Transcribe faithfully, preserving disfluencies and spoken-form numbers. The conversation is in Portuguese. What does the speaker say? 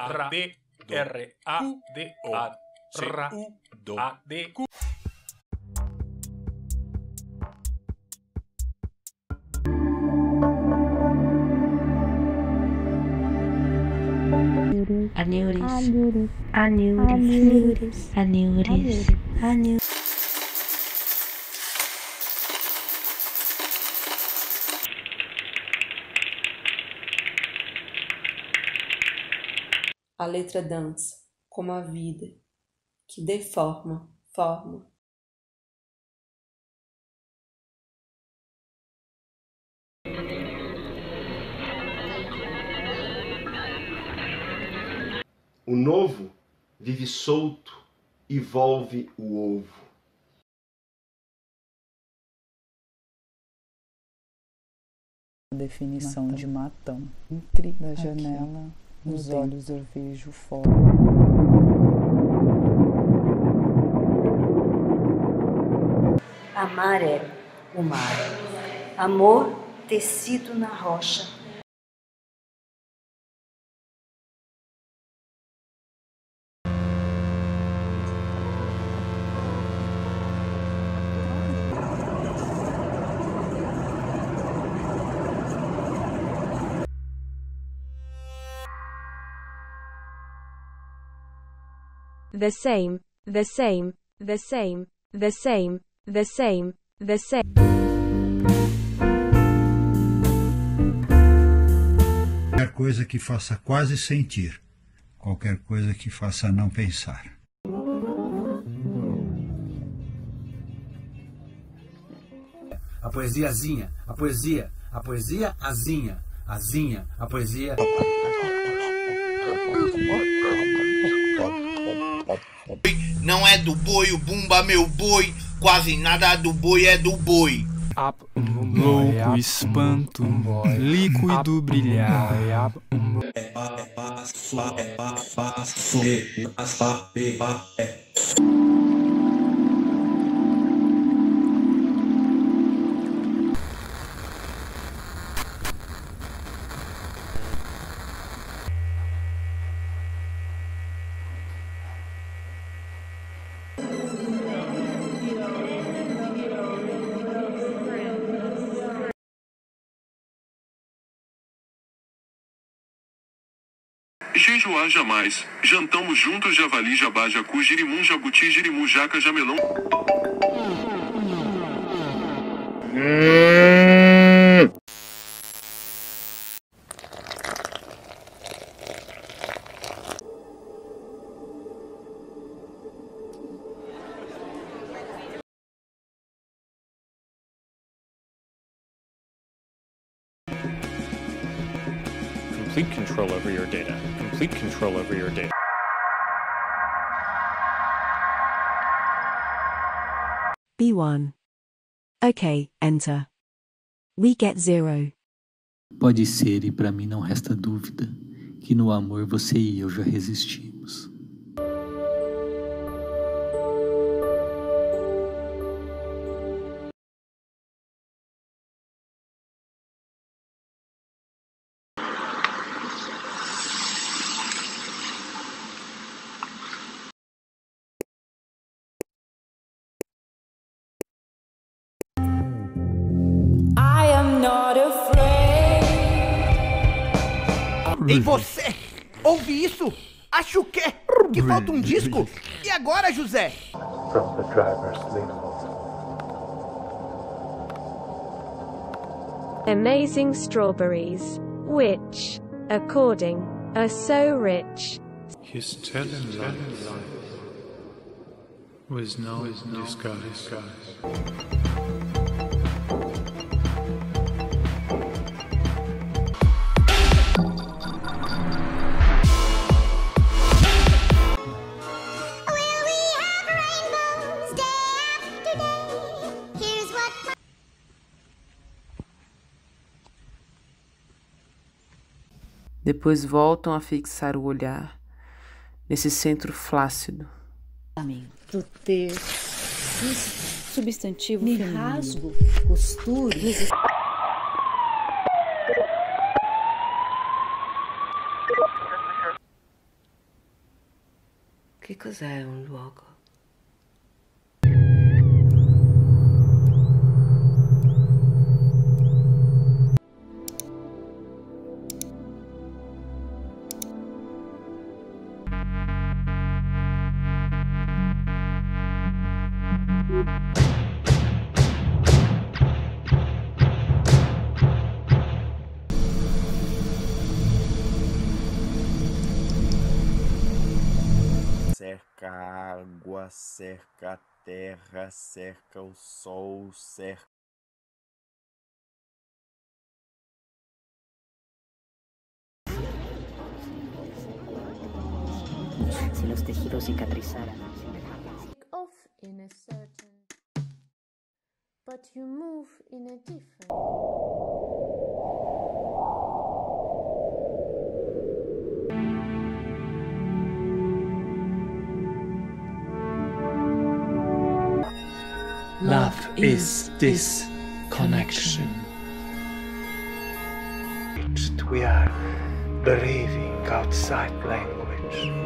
A, B, R, A, D, O, A, R, U, A, D, Q. Aneuris, aneuris, aneuris, aneuris, aneuris. A letra dança, como a vida, que deforma, forma. O novo vive solto e volve o ovo. Definição Mata. de matão. Entre da janela, aqui, nos olhos eu vejo fora. Amar é o mar. Amor tecido na rocha. The same, the same, the same, the same, the same, the same. Qualquer coisa que faça quase sentir, qualquer coisa que faça não pensar. A poesia azinha, a poesia, a poesia azinha, azinha, a poesia. Não é do boi, o bumba meu boi, quase nada do boi é do boi. Louco espanto, líquido brilhar. Jejuar jamais. Jantamos juntos javali, jabá, jacu, girimum, jabuti, girimu, jaca, jamelão. Complete control over your data. Complete control over your data. B one. Okay, enter. We get zero. Pode ser, e para mim não resta dúvida, que no amor você e eu já resistimos. Ei, você! Ouve isso? Acho que que falta um disco. E agora, José? From the driver's window. Amazing strawberries, which, according, are so rich. His telling life was no disguise. Depois voltam a fixar o olhar nesse centro flácido. Do ter substantivo feminino. Rasgo, costura. cos'è un luogo? Cerca a água, cerca a terra, cerca o sol, cerca. Si los tejidos cicatrizaran. Off in a certain, but you move in a different. Love is this connection. We are believing outside language.